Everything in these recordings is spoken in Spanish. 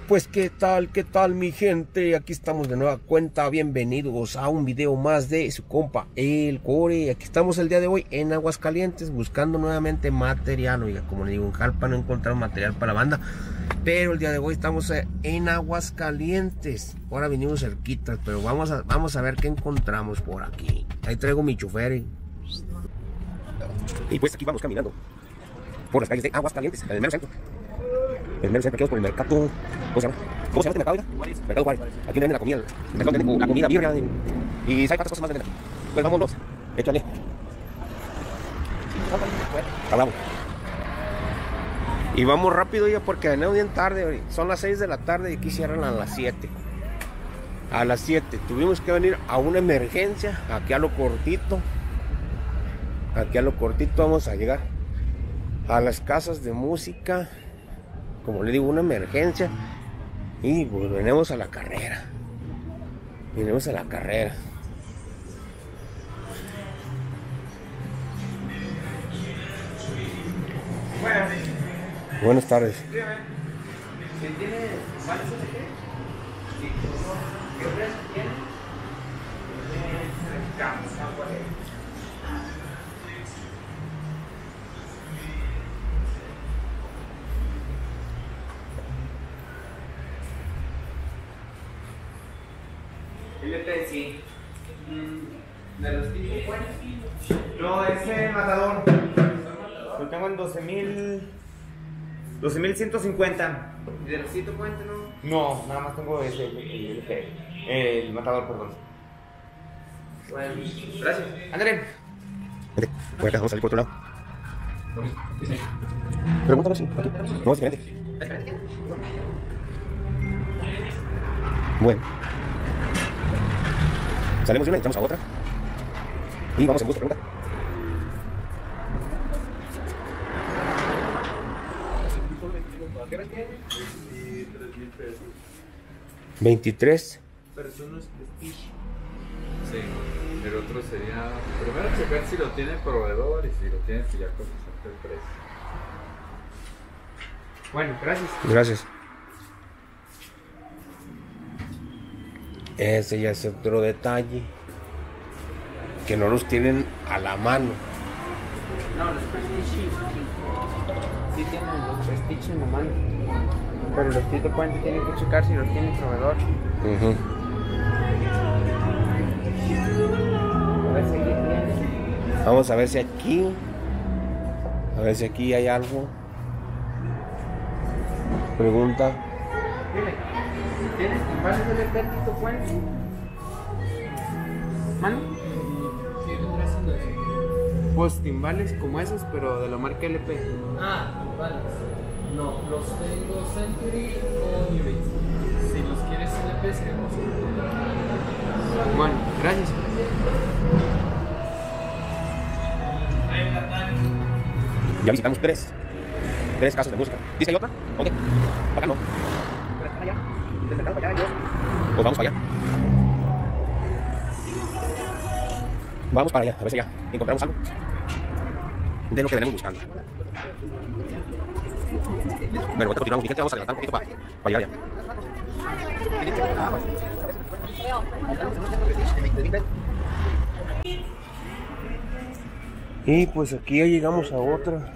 Pues qué tal mi gente, aquí estamos de nueva cuenta, bienvenidos a un video más de su compa El Core. Aquí estamos el día de hoy en Aguascalientes buscando nuevamente material. Oiga, como le digo, en Jalpa no encontramos material para la banda, pero el día de hoy estamos en Aguascalientes. Ahora vinimos cerquitas, pero vamos a ver qué encontramos por aquí. Ahí traigo mi chofer y pues aquí vamos caminando por las calles de Aguascalientes, en el mero centro. El mero centro, aquí vamos por el mercado. ¿Cómo se llama este mercado? Mercado Juárez. Aquí venden la comida. El mercado vende la comida, birria y sabe cuántas cosas más venden aquí. Pues vámonos. Échale. Hablamos. Y vamos rápido ya porque venimos bien tarde. Son las 6 de la tarde y aquí cierran a las 7. A las 7. Tuvimos que venir a una emergencia. Aquí a lo cortito. Aquí a lo cortito vamos a llegar a las casas de música. Como le digo, una emergencia. Y pues venimos a la carrera. Venimos a la carrera. Buenas tardes. ¿Si tiene vales de qué? Sí. ¿Qué precio tiene? LP, sí. ¿De los tipos buenos? No, ese matador. Lo tengo en 12,150. ¿Y de los 140 no? No, nada más tengo ese, el matador, perdón. Bueno, gracias. André. Por acá vamos a salir por otro lado. Pregúntame si. No, es diferente. Bueno. Salimos de una y entramos a otra. Y vamos en busca de pregunta. $23. Pero eso no es Prestige. Sí, el otro sería primero checar si lo tiene el proveedor y si lo tiene pues ya cotizarte el precio. Bueno, gracias. Gracias. Ese ya es otro detalle. Que no los tienen a la mano. No, los Prestige sí tienen los Prestige en la mano. Pero los Tito Puente tienen que checar si los tiene el proveedor. A ver si aquí tiene. Vamos a ver si aquí. A ver si aquí hay algo. Pregunta. Dile, ¿tienes timbales LP Tito Puente? ¿Mano? Sí, vendrá siendo eso. Pues timbales como esos, pero de la marca LP. Ah, vale. No, los tengo Century o New Beats. Si los quieres LP, seríamos Bueno, gracias. Ya visitamos tres casas de música. ¿Dice que hay otra? ¿Dónde? Acá no. Pero acá allá. Del mercado para allá hay dos. Pues vamos para allá. Vamos para allá, a ver si ya encontramos algo de lo que venimos buscando. Bueno, ahorita continuamos, mi gente, vamos a levantar un poquito para llegar allá. Y pues aquí ya llegamos a otra.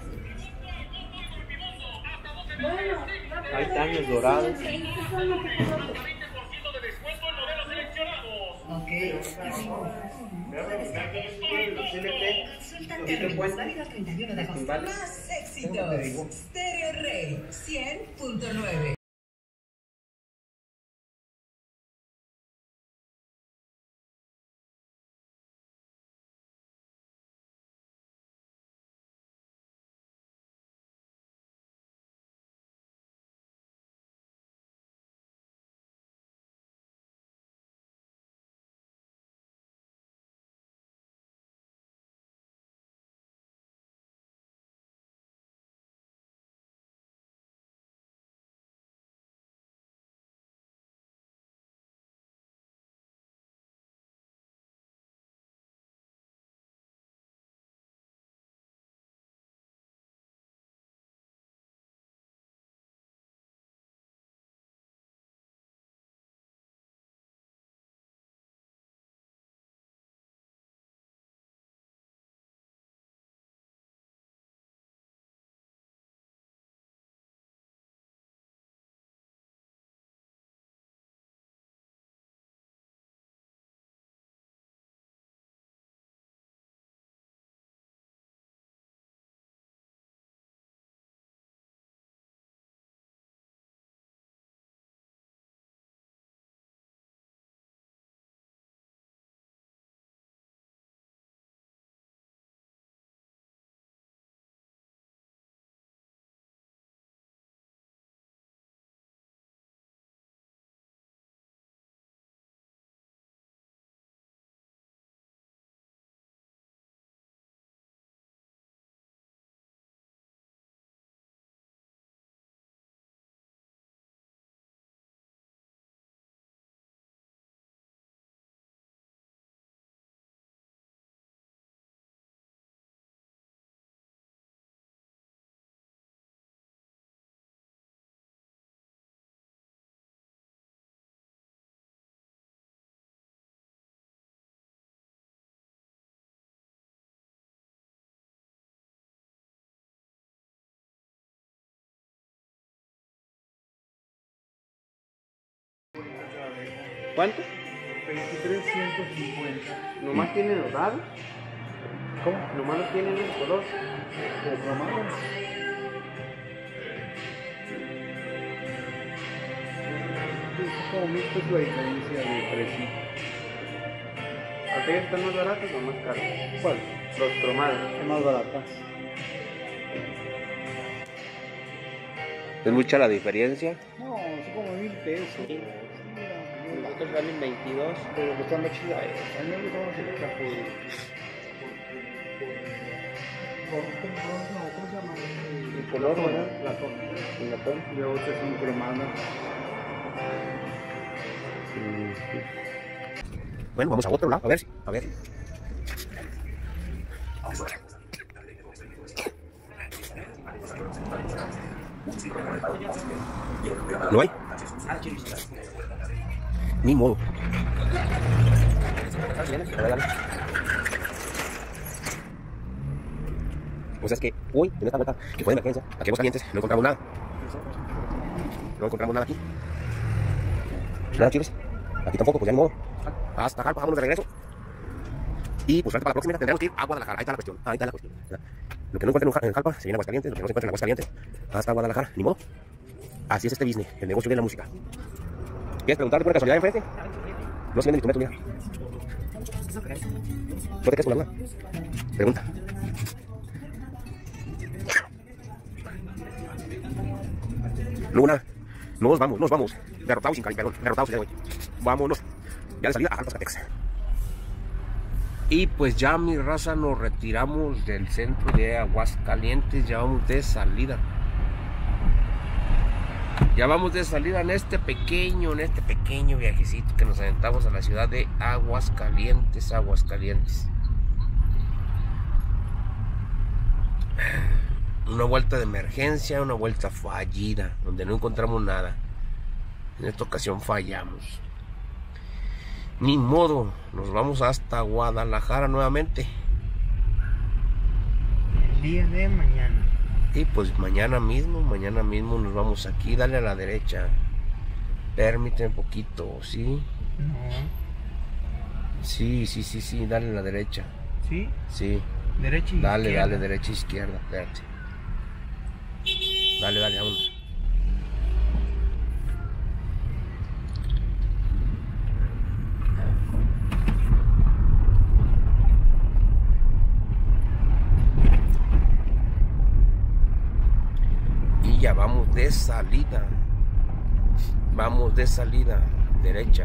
Hay caños dorados. Consulta válido 31 de agosto. Más éxitos. Stereo Rey 100.9. ¿Cuánto? 23,150. ¿Nomás tienen dorado? ¿Cómo? ¿Nomás lo tienen en color? ¿El romano? Es como 1000 pesos la diferencia de precio. ¿Aquellos están más baratos o más caros? ¿Cuál? Los cromados. Es más barata. ¿Es mucha la diferencia? No, son como 1000 pesos. Sí, Los otros valen 22. pero que están más chidas. A mí me gusta más el cajo de... ¿Cómo se llama? El color, ¿verdad? Latón. El latón. Y otros son cromadas. Bueno, vamos a otro lado, a ver. A ver. ¿No hay? Ni modo. O sea, es que hoy, en esta vuelta, que fue de emergencia, aquí en Aguascalientes, no encontramos nada. No encontramos nada aquí. Nada, chiles. Aquí tampoco, pues ya ni modo. Hasta Jalpa, vámonos de regreso. Y pues para la próxima tendremos que ir a Guadalajara. Ahí está la cuestión. Ahí está la cuestión. Lo que no encuentren en Jalpa se viene a Aguascalientes. Lo que no se encuentra en Aguascalientes hasta Guadalajara. Ni modo. Así es este business, el negocio de la música. ¿Quieres preguntarle por casualidad enfrente? No se vende ni tu metro, mira. ¿No te quedas con la duda? Pregunta. Luna, nos vamos. Derrotados sin perdón, derrotados ya, güey. Vámonos. Ya de salida a Jalpa, Zacatecas. Y pues ya, mi raza, nos retiramos del centro de Aguascalientes. Ya vamos de salida. Ya vamos de salida en este pequeño viajecito que nos aventamos a la ciudad de Aguascalientes. Una vuelta de emergencia, una vuelta fallida, donde no encontramos nada. En esta ocasión fallamos. Ni modo, nos vamos hasta Guadalajara nuevamente. El día de mañana. Y pues mañana mismo nos vamos aquí, dale a la derecha. Permíteme un poquito, ¿sí? No. Sí, dale a la derecha. ¿Sí? Sí. Derecha y Dale, izquierda. dale, derecha, izquierda, espérate. Dale, vámonos. Y ya vamos de salida. Vamos de salida, derecha.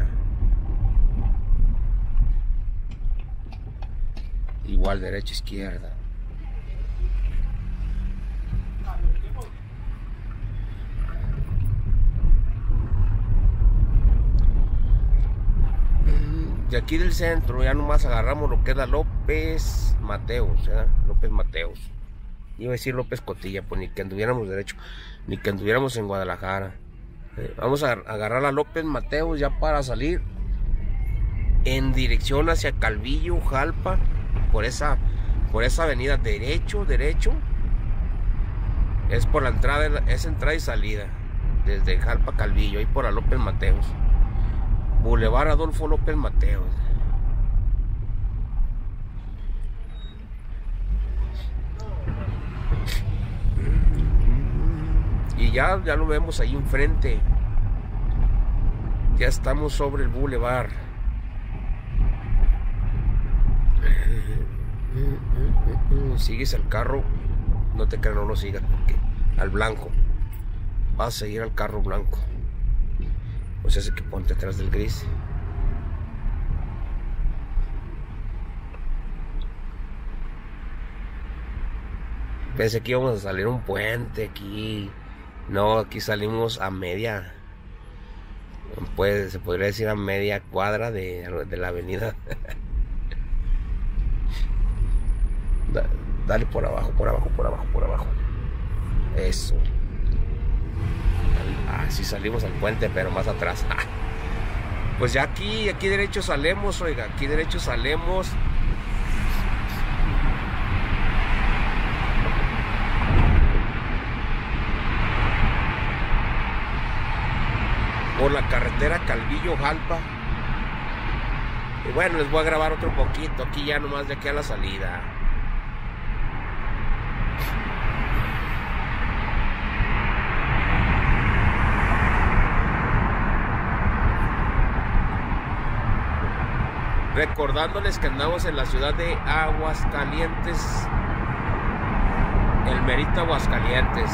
Igual derecha, izquierda. De aquí del centro ya nomás agarramos lo que es la López Mateos, ¿verdad? López Mateos. Iba a decir López Cotilla, pues ni que anduviéramos derecho, ni que anduviéramos en Guadalajara. Vamos a agarrar la López Mateos ya para salir en dirección hacia Calvillo, Jalpa, por esa avenida, derecho. Es por la entrada, es entrada y salida, desde Jalpa a Calvillo, ahí por la López Mateos. Boulevard Adolfo López Mateos. Y ya lo vemos ahí enfrente. Ya estamos sobre el boulevard. Sigues al carro. No te creas, no lo sigas, porque al blanco. Vas a seguir al carro blanco. Pues ese que ponte atrás del gris. Pensé que íbamos a salir a un puente aquí. No, aquí salimos a media. Pues se podría decir a media cuadra de la avenida. Dale por abajo. Eso. Así salimos al puente, pero más atrás. Pues ya aquí derecho salemos, oiga, aquí derecho salemos. Por la carretera Calvillo-Jalpa. Y bueno, les voy a grabar otro poquito aquí ya nomás de aquí a la salida. Recordándoles que andamos en la ciudad de Aguascalientes, el merito Aguascalientes.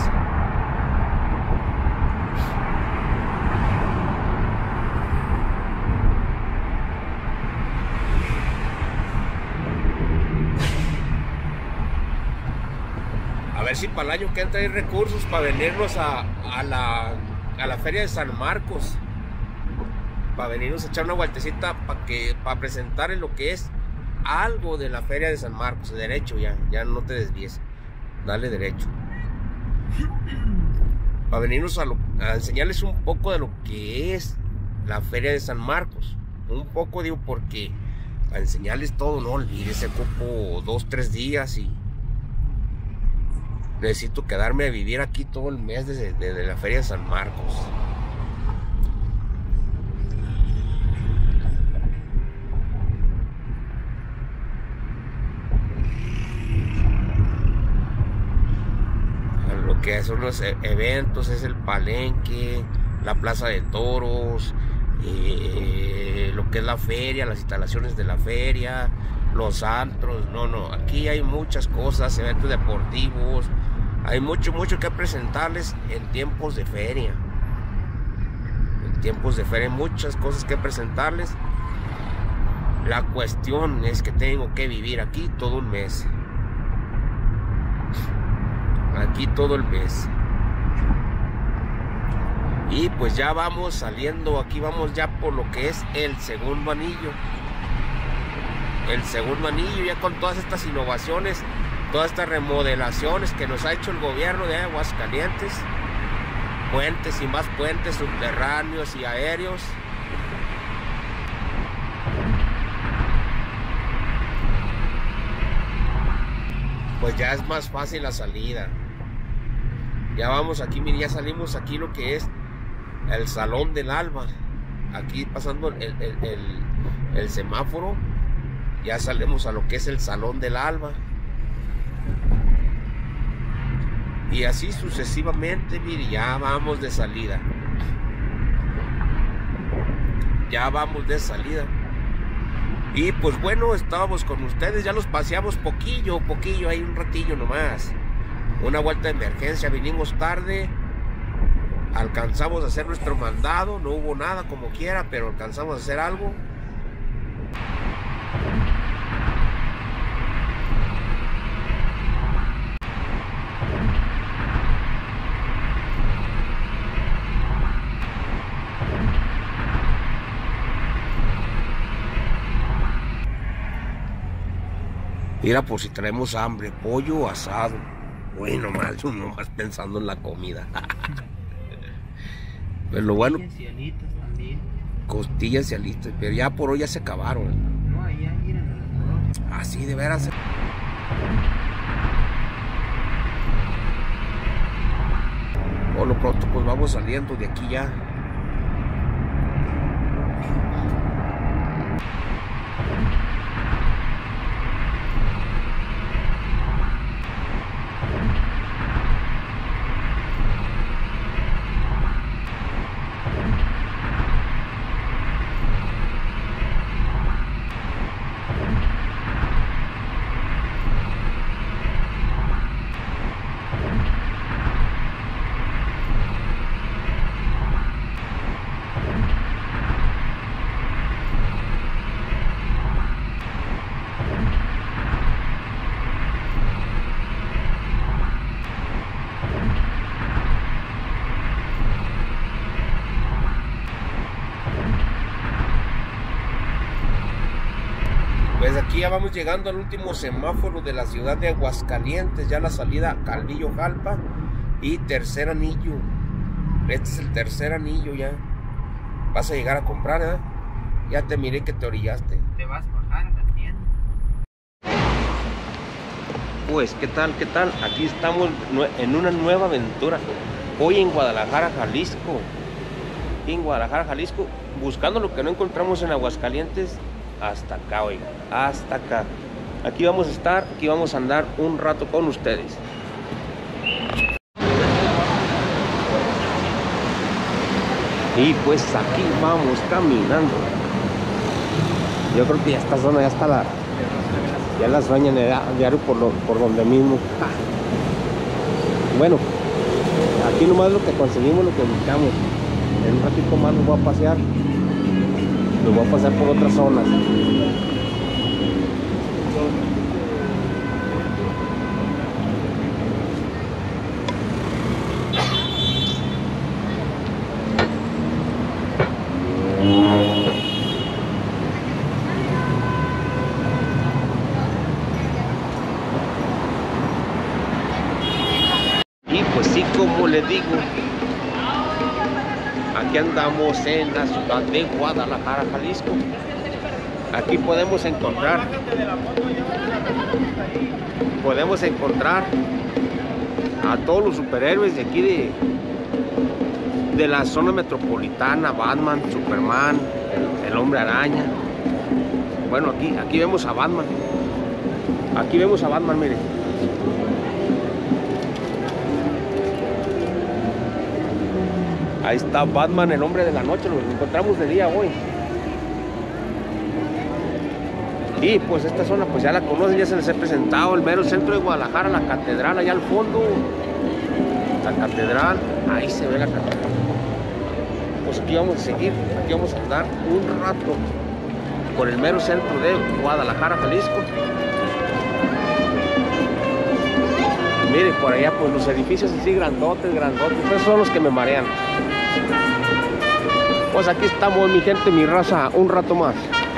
A ver si para el año que entra hay recursos para venirnos a la feria de San Marcos. Para venirnos a echar una vueltecita para presentar en lo que es algo de la feria de San Marcos, derecho ya no te desvíes, dale derecho. Para venirnos a enseñarles un poco de lo que es la feria de San Marcos, un poco digo porque para enseñarles todo, no olvides, ocupo 2-3 días y necesito quedarme a vivir aquí todo el mes desde la feria de San Marcos. Que son los eventos, es el palenque, la plaza de toros, lo que es la feria, las instalaciones de la feria, los antros, aquí hay muchas cosas, eventos deportivos, hay mucho que presentarles en tiempos de feria. En tiempos de feria hay muchas cosas que presentarles. La cuestión es que tengo que vivir aquí todo un mes. Aquí todo el mes. Y pues ya vamos saliendo, aquí vamos ya por lo que es el segundo anillo. El segundo anillo ya con todas estas innovaciones, todas estas remodelaciones que nos ha hecho el gobierno de Aguascalientes. Puentes y más puentes subterráneos y aéreos. Pues ya es más fácil la salida. Ya vamos aquí, miren, ya salimos aquí lo que es el Salón del Alba. Aquí pasando el semáforo, ya salimos a lo que es el Salón del Alba. Y así sucesivamente, miren, ya vamos de salida. Ya vamos de salida. Y pues bueno, estábamos con ustedes, ya los paseamos poquillo, ahí un ratillo nomás. Una vuelta de emergencia, vinimos tarde, alcanzamos a hacer nuestro mandado, no hubo nada como quiera, pero alcanzamos a hacer algo. Mira, por si traemos hambre, pollo asado. Bueno, nomás pensando en la comida. Pero lo bueno. Costillas y alitas también. Costillas y alitas, pero ya por hoy ya se acabaron. No, allá miren. Así de veras. Por lo pronto pues vamos saliendo de aquí ya. Pues aquí ya vamos llegando al último semáforo de la ciudad de Aguascalientes, ya la salida Calvillo-Jalpa y tercer anillo. Este es el tercer anillo ya. Vas a llegar a comprar, ¿eh? Ya te miré que te orillaste. Te vas a bajar a la tienda. Pues, ¿qué tal? ¿Qué tal? Aquí estamos en una nueva aventura. Hoy en Guadalajara, Jalisco. En Guadalajara, Jalisco, buscando lo que no encontramos en Aguascalientes. hasta acá, oiga, hasta acá. Aquí vamos a estar, aquí vamos a andar un rato con ustedes. Y pues aquí vamos caminando. Yo creo que ya esta zona ya está ya las bañan diario por donde mismo. Bueno, aquí nomás lo que conseguimos, lo que buscamos. En un ratito más nos voy a pasear. Nos voy a pasar por otras zonas. Y pues sí, como les digo, aquí andamos en la ciudad de Guadalajara, Jalisco. Aquí podemos encontrar a todos los superhéroes de aquí de la zona metropolitana: Batman, Superman, el Hombre Araña. Bueno, aquí vemos a Batman. Aquí vemos a Batman, mire. Ahí está Batman, el hombre de la noche. Lo encontramos de día hoy. Y pues esta zona pues ya la conocen, ya se les he presentado. El mero centro de Guadalajara, la catedral allá al fondo. La catedral, ahí se ve la catedral. Pues aquí vamos a seguir, aquí vamos a andar un rato por el mero centro de Guadalajara, Jalisco. Mire, por allá pues los edificios así grandotes, esos son los que me marean. Pues aquí estamos, mi gente, mi raza, un rato más.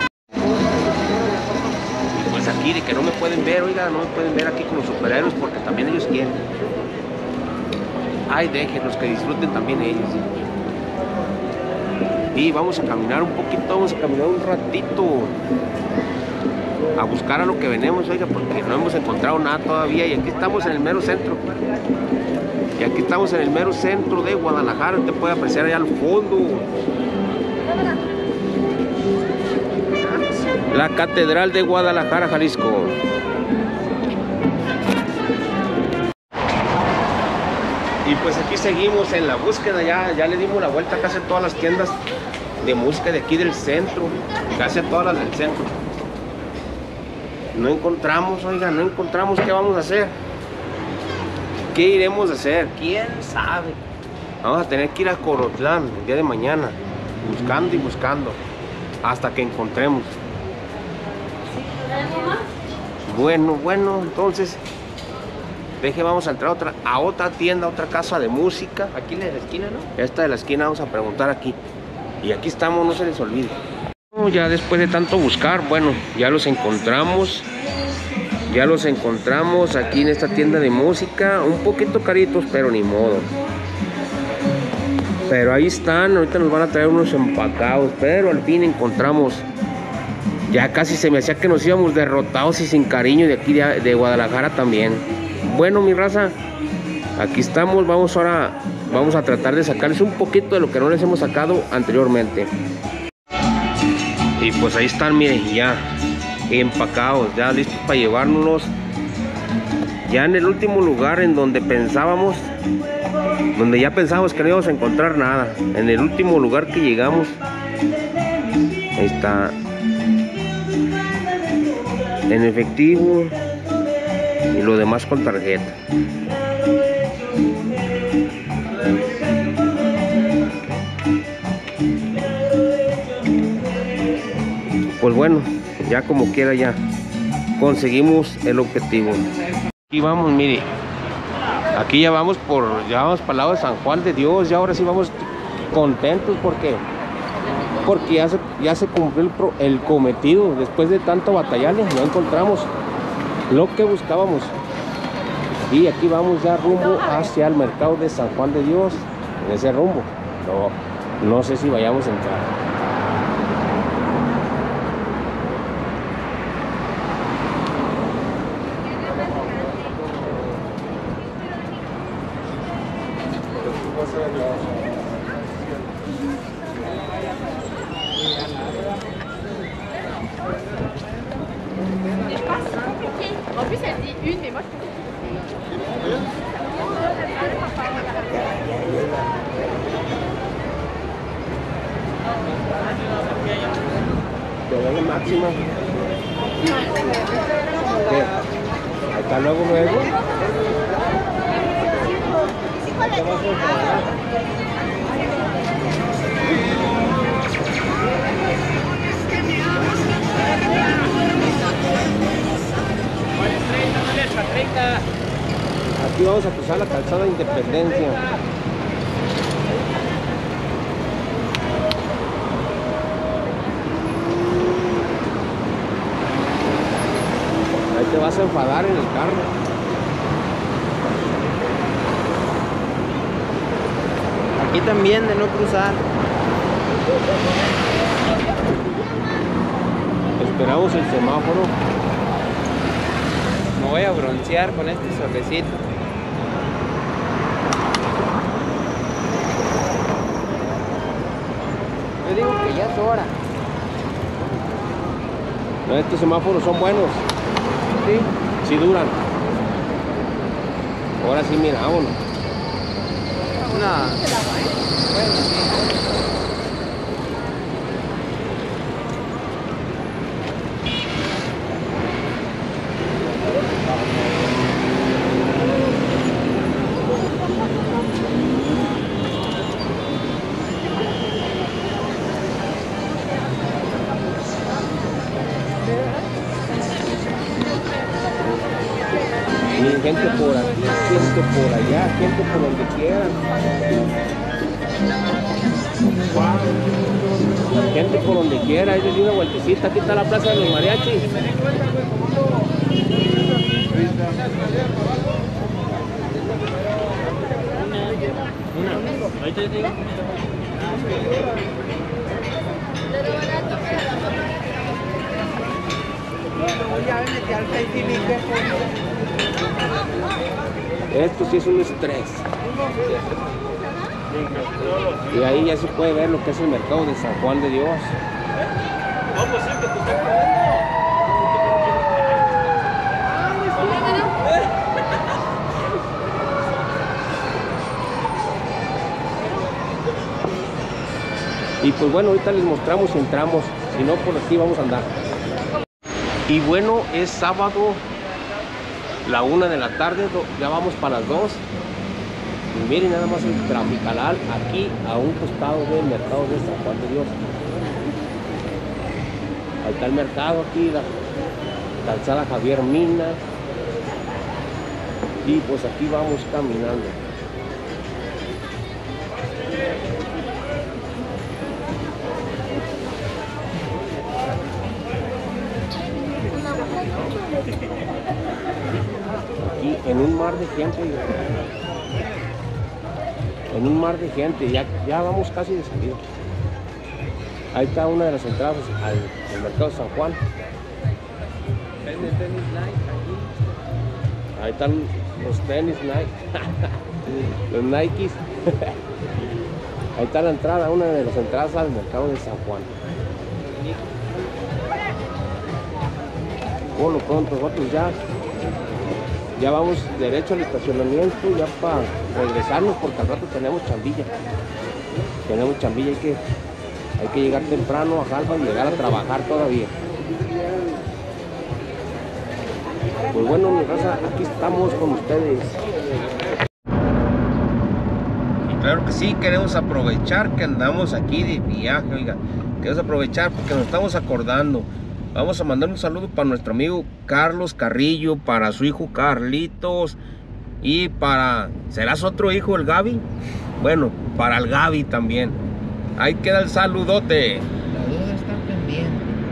Y pues aquí de que no me pueden ver, oiga, no me pueden ver aquí con los superhéroes porque también ellos quieren. Ay, déjenlos que disfruten también ellos. Y vamos a caminar un poquito, vamos a caminar un ratito a buscar a lo que venimos, oiga, porque no hemos encontrado nada todavía. Y aquí estamos en el mero centro. Y aquí estamos en el mero centro de Guadalajara. Usted puede apreciar allá al fondo la catedral de Guadalajara, Jalisco. Y pues aquí seguimos en la búsqueda. Ya le dimos la vuelta casi a todas las tiendas de música de aquí del centro, casi a todas las del centro. No encontramos, oiga, no encontramos. ¿Qué vamos a hacer? ¿Qué iremos a hacer? ¿Quién sabe? Vamos a tener que ir a Corotlán el día de mañana, buscando y buscando, hasta que encontremos. Bueno, entonces, vamos a entrar a otra tienda, a otra casa de música. Aquí en la esquina, ¿no? Esta de la esquina, vamos a preguntar aquí. Y aquí estamos, no se les olvide. Ya después de tanto buscar, bueno, ya los encontramos. Ya los encontramos aquí en esta tienda de música. Un poquito caritos, pero ni modo. Pero ahí están, ahorita nos van a traer unos empacados. Pero al fin encontramos. Ya casi se me hacía que nos íbamos derrotados y sin cariño de aquí de Guadalajara también. Bueno, mi raza, aquí estamos. Vamos a tratar de sacarles un poquito de lo que no les hemos sacado anteriormente. Y pues ahí están, miren, ya empacados, ya listos para llevárnoslos. Ya en el último lugar en donde pensábamos, donde ya pensábamos que no íbamos a encontrar nada. En el último lugar que llegamos, ahí está, en efectivo y lo demás con tarjeta. Pues bueno, ya como quiera ya conseguimos el objetivo. Aquí vamos, mire, aquí ya vamos para el lado de San Juan de Dios. Ya ahora sí vamos contentos porque ya se cumplió el cometido. Después de tanto batallarle, no encontramos lo que buscábamos. Y aquí vamos ya rumbo hacia el mercado de San Juan de Dios. En ese rumbo, no sé si vayamos a entrar. En plus, elle dit une, mais moi je pense Te doy la máxima. ¿Qué? Hasta luego, luego. ¿Qué vas a hacer? Aquí vamos a cruzar la calzada de Independencia. Ahí te vas a enfadar en el carro. Aquí también de no cruzar. Esperamos el semáforo. Me voy a broncear con este solecito. Yo digo que ya es hora. Estos semáforos son buenos. Sí. Sí duran. Ahora sí, mira, vámonos. No. Bueno, sí. Gente por aquí, gente por allá, gente por donde quieran. Gente por donde quiera, ahí les di una vueltecita. Aquí está la plaza de los mariachis. Esto sí es un estrés. Y ahí ya se puede ver lo que es el mercado de San Juan de Dios. Y pues bueno, ahorita les mostramos si entramos. Si no, por aquí vamos a andar. Y bueno, es sábado, la 1 de la tarde, ya vamos para las 2. Y miren nada más el traficalal aquí a un costado del mercado de San Juan de Dios. Ahí está el mercado aquí, la calzada Javier Mina. Y pues aquí vamos caminando. Aquí en un mar de gente, en un mar de gente, ya vamos casi de salida. Ahí está una de las entradas al mercado de San Juan. Ahí están los tenis Nike, los Nikes. Ahí está la entrada, una de las entradas al mercado de San Juan. Por lo pronto nosotros ya vamos derecho al estacionamiento, ya para regresarnos, porque al rato tenemos chambilla. Tenemos chambilla, hay que llegar temprano a Jalpa y llegar a trabajar todavía. Pues bueno, mi raza, aquí estamos con ustedes. Y claro que sí, queremos aprovechar que andamos aquí de viaje, oiga. Queremos aprovechar porque nos estamos acordando. Vamos a mandar un saludo para nuestro amigo Carlos Carrillo, para su hijo Carlitos y para... ¿serás otro hijo, el Gaby? Bueno, para el Gaby también. Ahí queda el saludote. La duda está pendiente.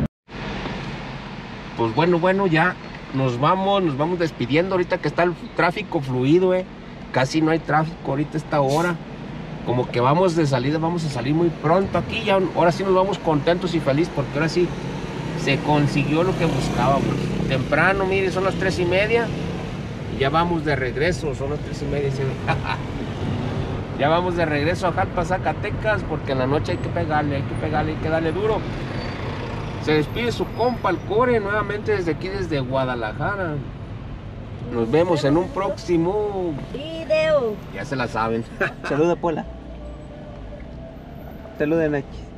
Pues bueno, ya nos vamos despidiendo ahorita que está el tráfico fluido, Casi no hay tráfico ahorita a esta hora. Como que vamos de salida, vamos a salir muy pronto aquí. Ya, ahora sí nos vamos contentos y felices porque ahora sí se consiguió lo que buscábamos. Temprano, mire, son las 3:30 y ya vamos de regreso, son las 3:30. ¿Sí? Ya vamos de regreso a Jalpa, Zacatecas, porque en la noche hay que pegarle, hay que darle duro. Se despide su compa el Core nuevamente desde aquí, desde Guadalajara. Nos vemos en un próximo video. Ya se la saben. Saluda, Pola. Saluda, Nachi.